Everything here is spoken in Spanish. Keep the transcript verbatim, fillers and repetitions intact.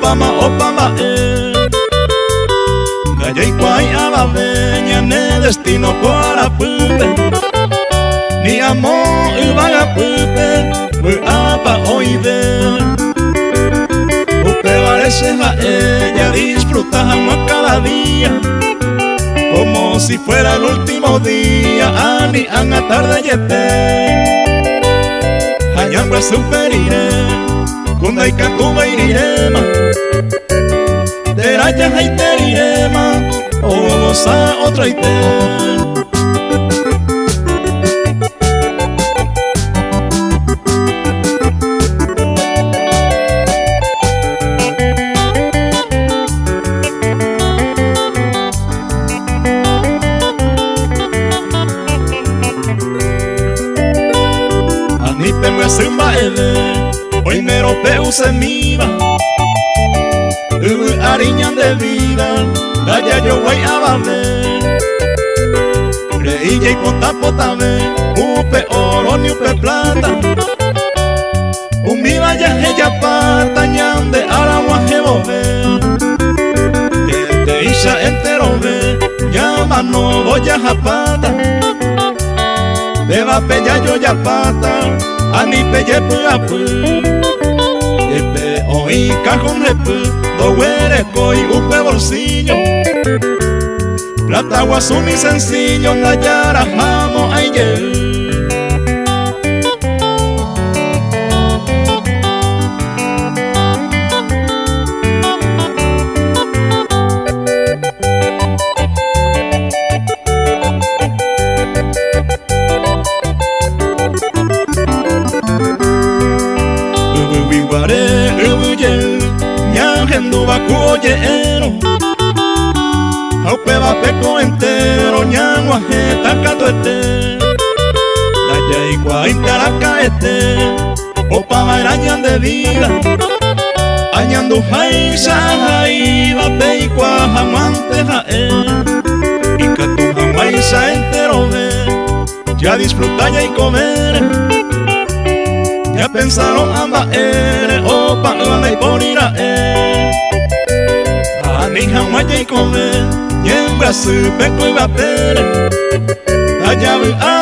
opama opama e Gallei kwai abaveña ne destino para pupe Ni amor uvaga pupe Ue apa oide Upe parece a ella disfrutamos cada día Como si fuera el último día Ani an a tarde yepe Hañangua superire Kundai kantuba irirema Teraya haiterirema O goza otra ite Sumba ele, hoy mero peu se miba Ubu ariñan de vida, daya yo guay abame Reilla y pota pota me, upe oro ni upe plata Un viva ya ella pata, ñande aragua jebove Te isha entero ve, llama no voy a japata Beba peya yo ya pata Ani peye pu apu Epe oi cajón repu Do huere coi upe bolsillo Plata guasuni sencillo Nayara jamo ayer Oyeero Aupe vapeco entero Ñangua jeta catoete Daya igua intaraca este Opa vairañan de vida Añandu jaisa jai Vape igua jamante jae Y que tu jamaisa entero ve Ya disfruta ya y comer Ya pensaron amba ere Opa anda y ponira e Ni jamás ya y comer, y en Brasil me cuiva pere, allá